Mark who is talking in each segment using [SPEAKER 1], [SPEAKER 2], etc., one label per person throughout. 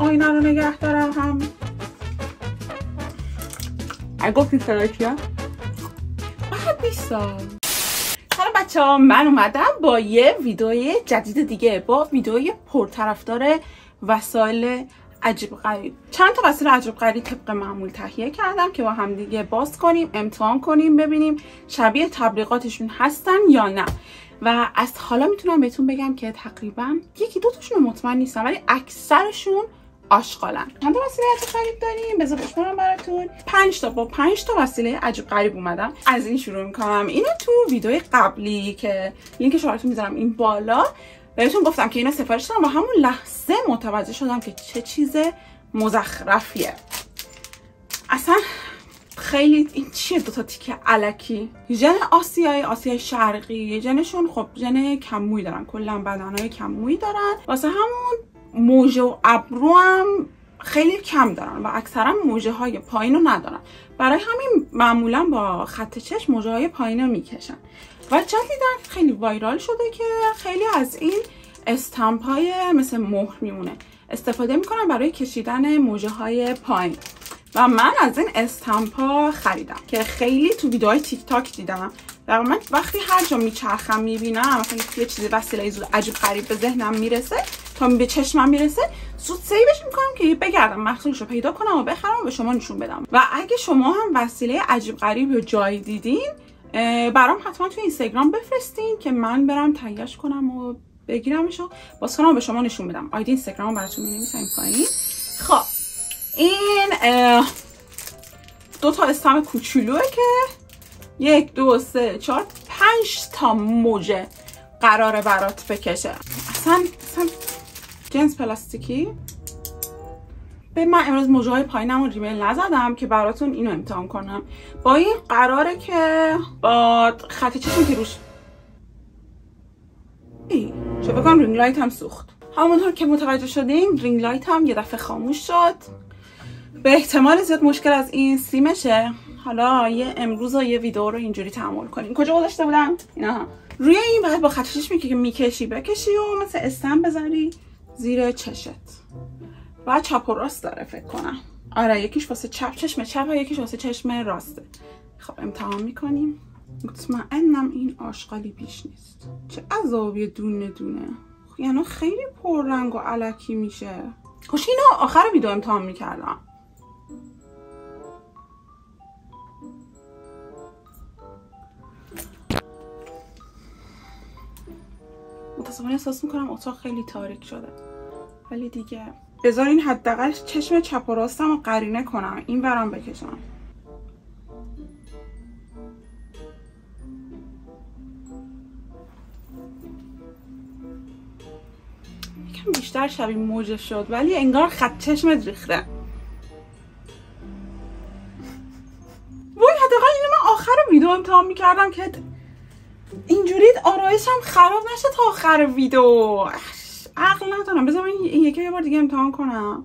[SPEAKER 1] آینه رو نگه دارم هم اگه گفتی صدا کیا؟ بعد 20 سال. سلام بچه ها، من اومدم با یه ویدیوی جدید دیگه، با ویدیوی پرطرفدار وسایل عجیب غریب. چند تا وسیله عجیب غریب طبق معمول تهیه کردم که با هم دیگه باز کنیم، امتحان کنیم، ببینیم شبیه تبلیغاتشون هستن یا نه. و از حالا میتونم بهتون بگم که تقریبا یکی دو تاشون مطمئن نیستم، ولی اکثرشون آشغالن. چند تا وسیله عجیب غریب داریم؟ بذار بشمارم براتون. 5 تا. با 5 تا وسیله عجیب غریب اومدم. از این شروع میکنم. اینو تو ویدیوی قبلی که لینکش براتون میذارم این بالا بهتون گفتم که اینا سفارش دادم و همون لحظه متوجه شدم که چه چیز مزخرفیه. اصلا خیلی این چیه؟ دوتا تیکه الکی. ژن آسیای شرقی، ژنشون خب ژن کم‌موی دارن، کلا بدنهای کم‌موی دارن. واسه همون موژه و ابرو هم خیلی کم دارن و اکثرا موژه های پایین رو ندارن. برای همین معمولا با خط چشم موژه های پایین رو میکشن و جدیدن خیلی وایرال شده که خیلی از این استامپ های مثل مهر میمونه استفاده میکنن برای کشیدن موژه های پایین و من از این استامپ ها خریدم که خیلی تو ویدیوهای تیک تاک دیدم. در من وقتی هر جا میچرخم میبینم مثلا یه چیزی وسیله زود عجیب غریب به ذهنم میرسه، تا به چشمم میرسه، زود سیوش میکنم که بگردم محصولش رو پیدا کنم و بخرم و به شما نشون بدم. و اگه شما هم وسیله عجیب غریب رو جایی دیدین برام حتما تو اینستاگرام بفرستین که من برم تهیه‌اش کنم و بگیرمش و باز کنم و به شما نشون بدم. آیدی اینستاگرام براتون می‌نویسم پایین. خب این 2 تا استام کوچولوئه که 1 2 3 4 5 تا موجه قراره برات بکشه. اصلا جنس پلاستیکی. به من امروز موجه های پایینم رو ریمیل نزدم که براتون اینو امتحان کنم. با این قراره که با خط چشمی که روش چه بکنم رینگ لایت هم سوخت. همونطور که متوجه شدین رینگ لایت هم یه دفعه خاموش شد. به احتمال زیاد مشکل از این سیمشه. حالا یه امروز یه ویدیو رو اینجوری تحمل کنیم. کجا گذاشته بودم؟ اینا روی این بعد با خط چشمی که میکشی بکشی و مثل استم بذاری زیر چشت. و چپ و راست داره فکر کنم. آره یکیش واسه چشم چپ و یکیش واسه چشم راسته. خب امتحان میکنیم. مطمئنم این آشغالی پیش نیست. چه عذابی دونه دونه. یعنی خیلی پررنگ و الکی میشه. خوش اینو آخر ویدیو امتحان میکردم. متاسفانه احساس میکنم اتاق خیلی تاریک شده، ولی دیگه بذارین حداقل چشم چپ و راستم رو قرینه کنم، این برام بکشم. یکم بیشتر شبیه موجه شد ولی انگار خط چشمت ریخته. وای حداقل اینو من آخر ویدیو امتحان میکردم که اینجوری آرایشم خراب نشه تا آخر ویدیو. عقل ندارم. بذار من این یکی یه بار دیگه امتحان کنم.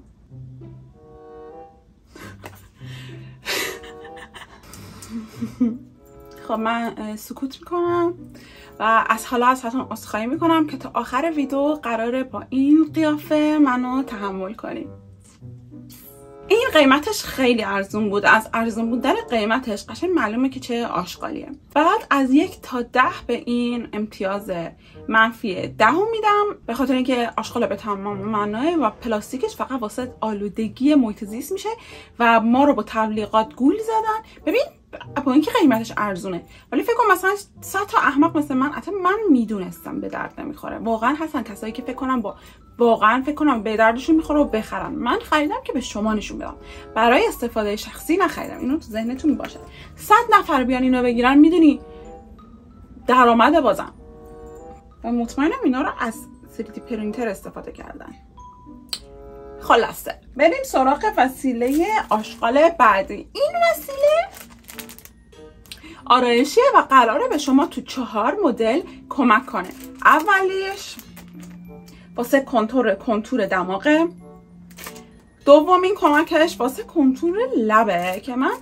[SPEAKER 1] خب من سکوت میکنم و از حالا ازتون عذرخواهی میکنم که تا آخر ویدیو قراره با این قیافه منو تحمل کنیم. این قیمتش خیلی ارزون بود. از ارزون بودن قیمتش قشنگ معلومه که چه آشغالیه. بعد از 1 تا 10 به این امتیاز منفی 10 میدم، به خاطر اینکه آشغال به تمام معنای و پلاستیکش فقط واسه آلودگی محیط زیست میشه و ما رو با تبلیغات گول زدن. ببین با اینکه قیمتش ارزونه ولی فکر کنم مثلا 100 تا احمق مثل من حتی من میدونستم به درد نمیخوره. واقعا هستن کسایی که فکر کنم به دردشون میخوره و بخرن. من خریدم که به شما نشون بدم، برای استفاده شخصی نخریدم. اینو تو ذهنتون باشه. 100 نفر بیان اینو بگیرن میدونی درآمد بازم. و مطمئنم اینا رو از 3D پرینتر استفاده کردن. خلاصه بریم سراغ وسیله آشغال بعدی. این وسیله آرایشیه و قراره به شما تو 4 مدل کمک کنه. اولیش واسه کنتور دماغه. دومین کمکش واسه کنتور لبه که من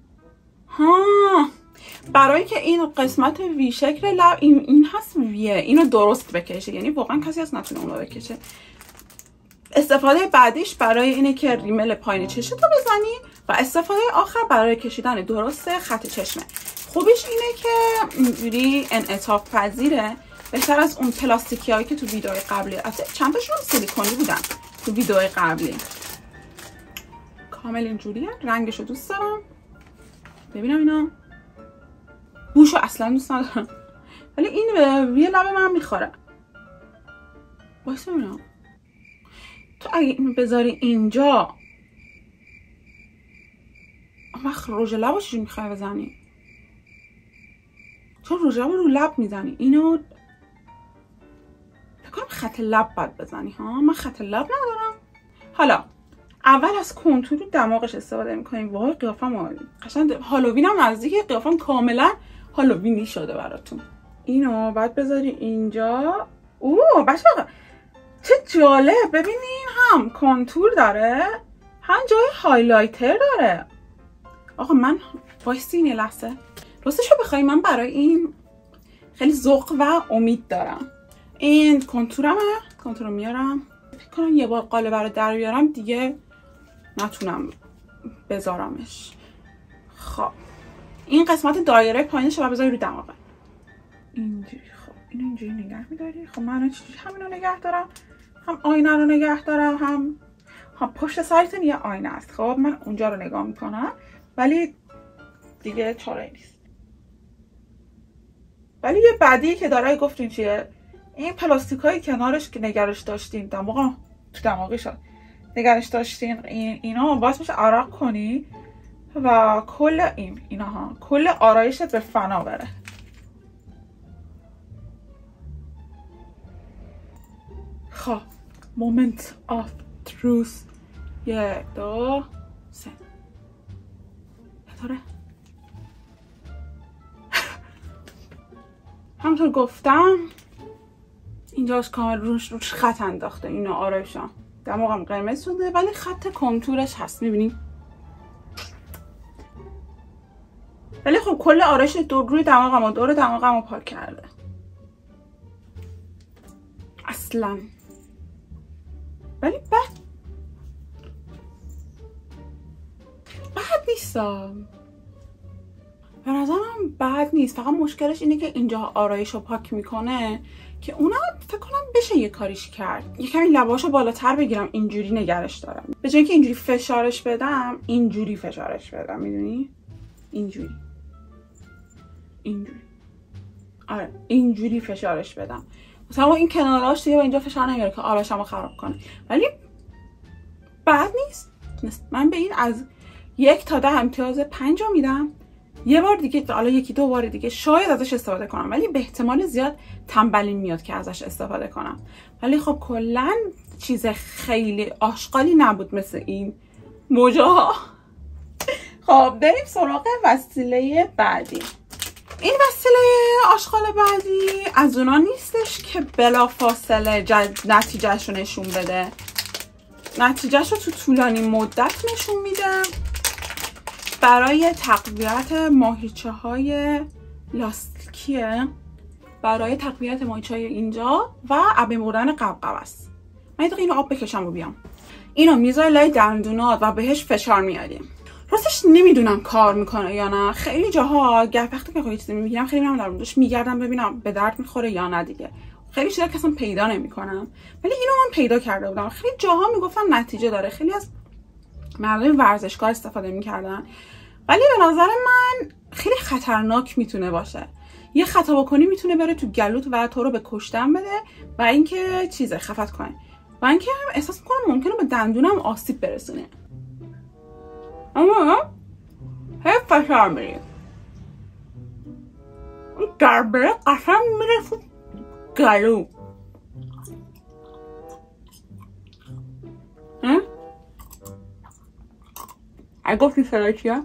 [SPEAKER 1] برای که این قسمت وی شکل لب این هست ویه، اینو درست بکشه. یعنی واقعا کسی از نتونه اونو بکشه. استفاده بعدیش برای اینه که ریمل پایین چشتو بزنی و استفاده آخر برای کشیدن درست خط چشمه. خوبیش اینه که اینجوری انعطاف پذیره، بهتر از اون پلاستیکی هایی که تو ویدیوهای قبلی، اصلا چند تاشون سیلیکونی بودن تو ویدیوهای قبلی. کامل اینجوریه. رنگشو دوست دارم. ببینم اینا. بوشو اصلا دوست ندارم. ولی این روی لب من میخوره. واسه اینا. تو اگه اینو بذاری اینجا، وقت رژ لبو چجوری میخوای بزنی؟ چون رژ لبو رو لب میزنی. اینو بکنم خط لب باید بزنی ها. من خط لب ندارم. حالا اول از کنتور دماغش استفاده میکنیم. وای قیافم قشنگ هالووینم نزدیک. قیافم کاملا هالووینی شده براتون. اینو بعد بذاری اینجا. اوه بچه‌ها چه جالب. ببینین هم کنتور داره هم جای هایلایتر داره. آقا من وایسین یه لحظه. راستشو بخوای من برای این خیلی ذوق و امید دارم. این کنتورمه. کنتور میارم. فکر کنم یه بار قالب رو در بیارم دیگه نتونم بذارمش. خب این قسمت دایره پایینش رو بذاری رو دماغه. اینجوری. خب اینو اینجوری نگه میداری. خب من چجوری همینو نگه دارم؟ هم آینه رو نگه دارم هم پشت سرتون یه آینه است. خب من اونجا رو نگاه میکنم ولی دیگه چاره نیست. ولی یه بعدی که داره گفتین چیه؟ این پلاستیکایی کنارش که نگرش داشتین دماغم تو دماغی شد نگرش داشتین اینا باعث میشه عرق کنی و کل اینها کل آرایشت به فنا بره. خب moment of truth. 1 2 3 چطوره؟ همونطور گفتم اینجاش کامل روش خط انداخته. اینو آرایشم دماغم قرمز شده ولی خط کنتورش هست. میبینی؟ ولی خب کل آرایش روی دماغم و دور دماغم رو پاک کرده. اصلا ولی بد نیستم. به نظرم بد نیست. فقط مشکلش اینه که اینجا آرایش رو پاک میکنه که اونم فکر کنم بشه یه کاریش کرد. یه کمی لباشو بالاتر بگیرم اینجوری نگرش دارم. به جای اینکه اینجوری فشارش بدم اینجوری فشارش بدم. میدونی؟ اینجوری آره اینجوری فشارش بدم. مثلا این کناراش دیگه اینجا فشار نمیاره که آرایشمو خراب کنه. ولی بد نیست. من به این از 1 تا 10 امتیاز 5 میدم. یه بار دیگه حالا 1-2 بار دیگه شاید ازش استفاده کنم ولی به احتمال زیاد تنبلی میاد که ازش استفاده کنم. ولی خب کلا چیز خیلی آشغالی نبود مثل این موجا. خب بریم سراغ وسیله بعدی. این وسیله آشغال بعدی از اونا نیستش که بلافاصله نتیجهش رو نشون بده. نتیجهش رو تو طولانی مدت نشون میده. برای تقویت ماهیچه های لاستیکیه. برای تقویت ماهیچه های اینجا و آب مردن قبقب است. من یه اینو آب بکشم و بیام. اینو میذاری لای دندونات و بهش فشار میاریم. راستش نمیدونم کار میکنه یا نه. خیلی جاها وقتی که چیزی میبینم خیلی من در موردش میگردم ببینم به درد میخوره یا نه دیگه. خیلی چیزا که اصلا پیدا نمیکنم ولی اینو من پیدا کرده بودم. خیلی جاها میگفتن نتیجه داره. خیلی از مردم ورزشگاه استفاده میکردن ولی به نظر من خیلی خطرناک میتونه باشه. یه خطا بکنی میتونه بره تو گلوت و تو رو به کشتن بده و اینکه چیزه خفت کنه و اینکه احساس میکنم ممکنه به دندونم آسیب برسونه. اما هی فشار میری اون گربه قشنگ میره تو گلو. اگه گفتی صدای چیه؟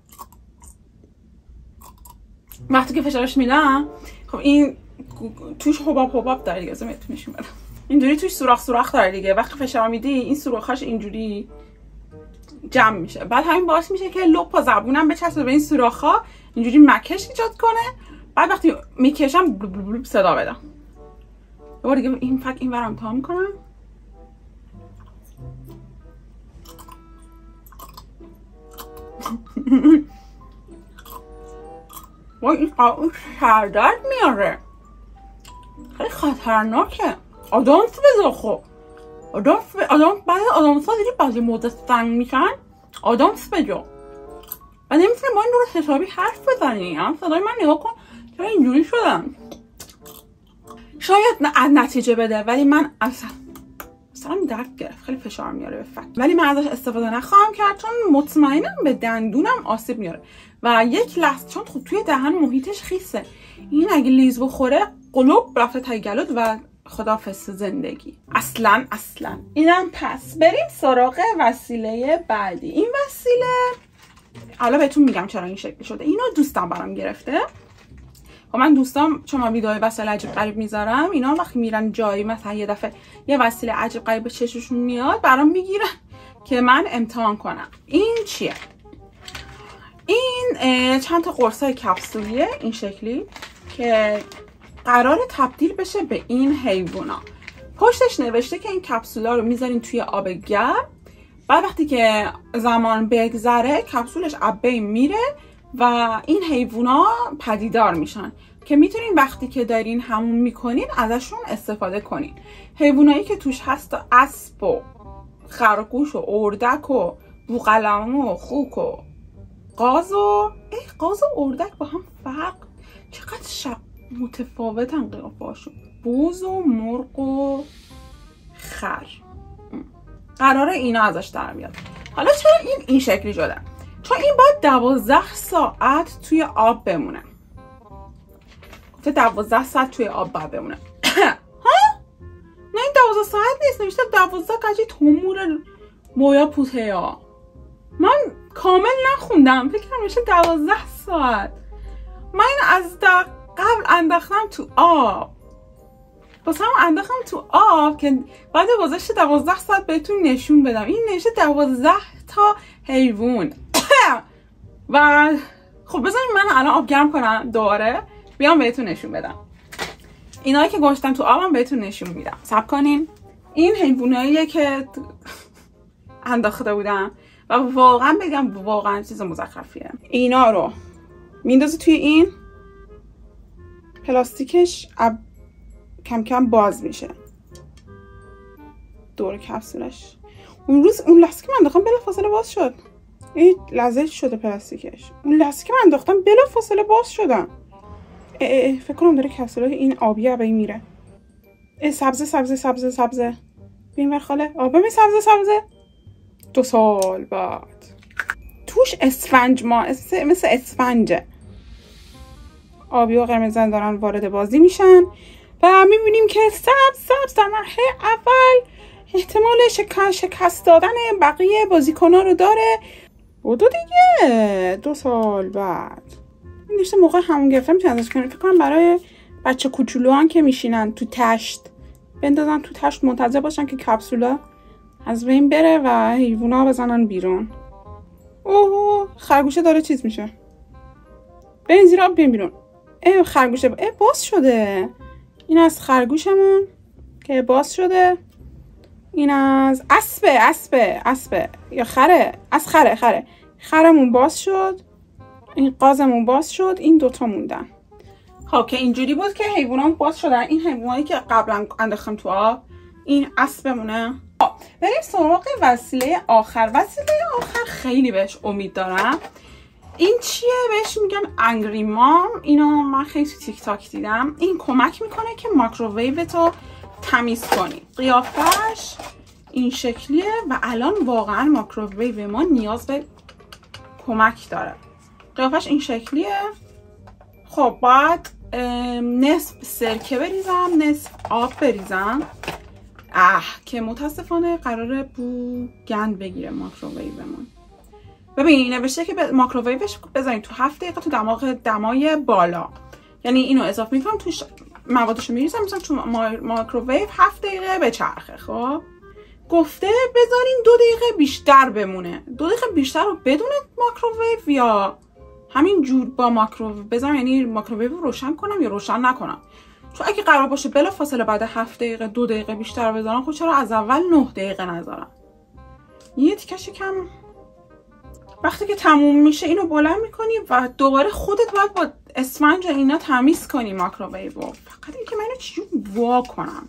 [SPEAKER 1] وقتی که فشارش میدم خب این توش حباب داره دیگه. زمین نشون بدم اینجوری توش سوراخ داره دیگه. وقتی فشار میدی این سوراخاش اینجوری جمع میشه. بعد همین باعث میشه که لپ و زبونم بچسبه به این سوراخا اینجوری مکش ایجاد کنه. بعد وقتی میکشم صدا بدم. دوباره دیگه این ورم امتحان میکنم. وای این قهوه سردرد میاره، خیلی خطرناکه. آدامس بذار. خب آدامس بعد آدامس ها دیدی بعضی موضع سنگ میشن، آدامس بجا و نمیتونی با این درست حسابی حرف بزنی. هم صدای من نگاه کن چرا اینجوری شدم. شاید نتیجه بده ولی من اصلا درد گرفت، خیلی فشار میاره به فک، ولی من ازش استفاده نخواهم کرد چون مطمئنم به دندونم آسیب میاره و یک لحظه چون خود توی دهن محیطش خیسه، این اگه لیز بخوره قلوب رفته تای گلوت و خداحافظ زندگی. اصلا اینم. پس بریم سراغ وسیله بعدی. این وسیله حالا بهتون میگم چرا این شکلی شده. اینو دوستم برام گرفته. و من دوستام چون من ویدیوهای وسایل عجیب غریب میذارم، اینا وقتی میرن جایی مثلا یه دفعه یه وسیله عجیب غریب به چششون میاد برام میگیرن که من امتحان کنم. این چیه؟ این چند تا قرصای کپسولیه این شکلی که قرار تبدیل بشه به این حیوونا. پشتش نوشته که این کپسولا رو میذارین توی آب گرم، بعد وقتی که زمان بگذره کپسولش از بین میره و این حیوونا پدیدار میشن که میتونین وقتی که دارین حموم میکنین ازشون استفاده کنین. حیوانایی که توش هست اسب و خرگوش و اردک و بوقلمو و خوک و قاز و اردک با هم فرق چقدر متفاوتن قیافه‌هاشون. بوز و مرغ و خر قراره اینا ازش در بیاد. حالا چرا این شکلی شده؟ چون این باید 12 ساعت توی آب بمونه. گفته 12 ساعت توی آب باید بمونه. ها؟ نه این 12 ساعت نیست، نوشته 12 کجی تومور مویا پوته ها. من کامل نخوندم، فکر کنم نوشته 12 ساعت. من این از قبل انداختم تو آب، واسه هم انداختم تو آب که بعد گذشته 12 ساعت بهتون نشون بدم. این نوشته 12 تا حیوان. و خب بذارید من الان آب گرم کنم دوباره بیام بهتون نشون بدم. اینایی که گذاشتم تو آبم بهتون نشون میدم. صبر کنین. این حیواناییه که انداخته بودم و واقعا بگم واقعا چیز مزخرفیه. اینا رو میندازی توی این پلاستیکش کم کم باز میشه دور کپسولش. اون لحظه که من انداختم بلافاصله باز شد. این لزج شده پلاستیکش. اون لحظه که من انداختم بلافاصله باز شدم. فکر کنم داره کپسولای این آبیه به این میره. سبزه ببین خاله آب ببین سبزه 2 سال بعد توش اسفنج مثل اسفنجه. آبی و قرمزن دارن وارد بازی میشن و میبینیم که سبز در مرحله اول احتمال شکست دادن بقیه بازیکن‌ها رو داره. بودو دیگه 2 سال بعد این نشته موقع همون گرفتن میتونن ازش کنن. فکر کنم برای بچه کوچولوان که میشینن تو تشت بندازن تو تشت منتظر باشن که کپسولا از بین بره و حیوونا بزنن بیرون. اوه خرگوشه داره چیز میشه. برین زیر آب بیرون. خرگوشه باز شده. این از خرگوشمون که باز شده. این از اسبه یا خره. از خرمون باز شد. این قازمون باز شد. این 2 تا موندن. خب که اینجوری بود که حیوانات باز شدن. این حیوانایی که قبلا انداختم تو آب. این اسبمونه. بریم سراغ وسیله آخر. وسیله آخر خیلی بهش امید دارم. این چیه؟ بهش میگن انگری مام. اینو من خیلی تو تیک تاک دیدم. این کمک میکنه که مایکروویو تو تمیز کنی. قیافش این شکلیه و الان واقعا مایکروویو ما نیاز به کمک داره. قیافش این شکلیه. خب باید نصف سرکه بریزم نصف آب بریزم که متاسفانه قراره بو گند بگیره مایکروویومون. ببین نوشته که مایکروویوش بذارین تو 7 دقیقه تو دمای بالا. یعنی اینو اضافه میکنم توش موادشو میریزم مثلا تو مایکروویو 7 دقیقه بچرخه. خب گفته بذارین 2 دقیقه بیشتر بمونه. 2 دقیقه بیشتر رو بدون مایکروویو یا همین جور با مایکروویو بذارم، یعنی مایکروویو رو روشن کنم یا روشن نکنم. چون اگه قرار باشه بلافاصله بعد 7 دقیقه 2 دقیقه بیشتر بذارم، خب چرا از اول 9 دقیقه نذارم؟ یه تیکش کم وقتی که تموم میشه اینو بلند میکنی و دوباره خودت باید با اسفنج اینا تمیز کنی مایکروویو. فقط اینکه من اینو چجوری وا کنم.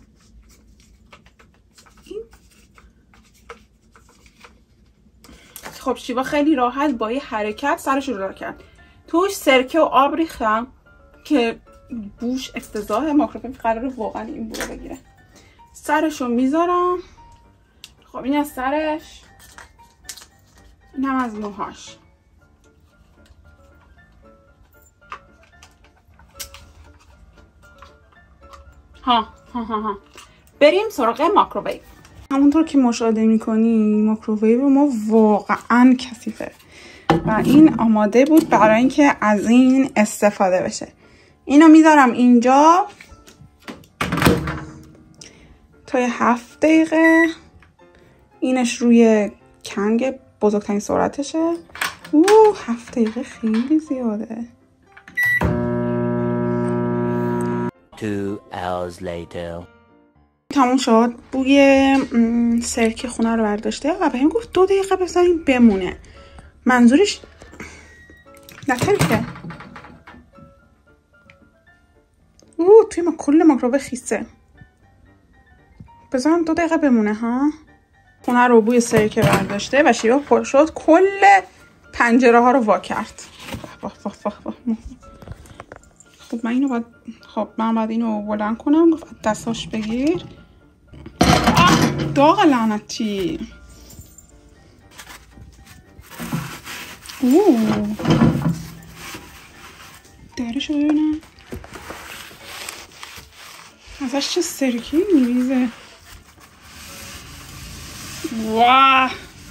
[SPEAKER 1] خب شیوا خیلی راحت با یه حرکت سرش رو جدا کرد. توش سرکه و آب ریختم که بوش افتضاح. مایکروویو قراره واقعا این بو رو بگیره. سرش رو میذارم. خب این از سرش، این هم از موهاش. ها بریم سراغ مایکروویو. همونطور که مشاهده میکنی مایکروویو ما واقعا کثیفه و این آماده بود برای اینکه از این استفاده بشه. اینو میذارم اینجا تا 7 دقیقه. اینش روی کنگ بزرگترین سرعتشه. 7 دقیقه خیلی زیاده.
[SPEAKER 2] 2 hours later.
[SPEAKER 1] تموم شد. بوی سرکه خونه رو برداشته و بهم گفت 2 دقیقه بذاریم بمونه. منظورش نتریخه. توی ما کل مایکروویو خیسه. بذارم 2 دقیقه بمونه ها. خونه رو بوی سرکه برداشته و شیوا پر شد کل پنجره ها رو وا کرد. خب من اینو باید اینو بلند کنم. گفت دستاش بگیر. داغ لعنتی. درشو ببینم ازش چه سرکی میریزه. واه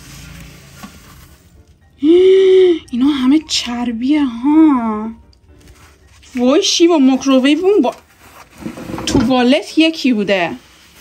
[SPEAKER 1] اینا همه چربیه ها. وای شیوا مایکروویو با توالت یکی بوده.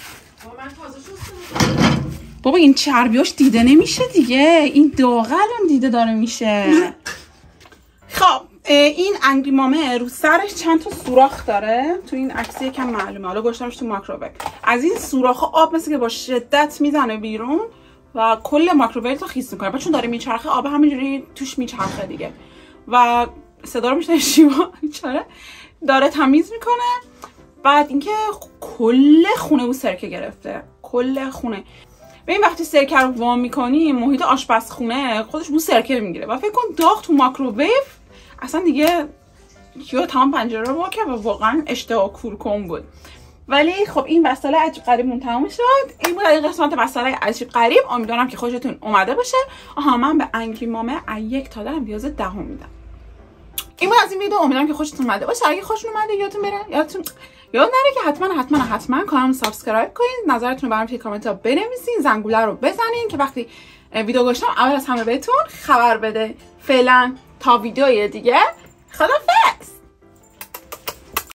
[SPEAKER 1] بابا این چربیاش دیده نمیشه دیگه. این داغ الان دیده داره میشه. خب این انگری مامه رو سرش چند تا سوراخ داره. تو این عکس یکم معلومه. حالا گذاشتمش تو مایکروویو. از این سوراخ‌ها آب مثل که با شدت میزنه بیرون و کل مایکروویو رو خیس میکنه. چون داره میچرخه آب همینجوری توش میچرخه دیگه و صدا رو میشنوی شیوا چرا داره تمیز میکنه. بعد اینکه کل خونه بو سرکه گرفته. کل خونه. ببین وقتی سرکه رو وا میکنی محیط آشپزخونه خودش بو سرکه میگیره و فکر کن داغ تو مایکروویو اصلا دیگه یا تمام پنجره رو وا کرد و واقعا اشتها کورکم بود. ولی خب این بستله عجیب غریبمون تموم شد. این بود قسمت بستله عجیب غریب. امیدوارم که خوشتون اومده باشه. من به انگری مامه 1 تا 10 امتیاز 10 میدم. این بود از این ویدیو. امیدوارم که خوشتون اومده باشه. اگه خوشتون اومده یاد نره که حتما کانالمو سابسکرایب کنین. نظرتون رو برام توی کامنت ها بنویسین. زنگوله رو بزنین که وقتی ویدیو گذاشتم اول از همه بهتون خبر بده. فعلا تا ویدیوی دیگه خدافظ.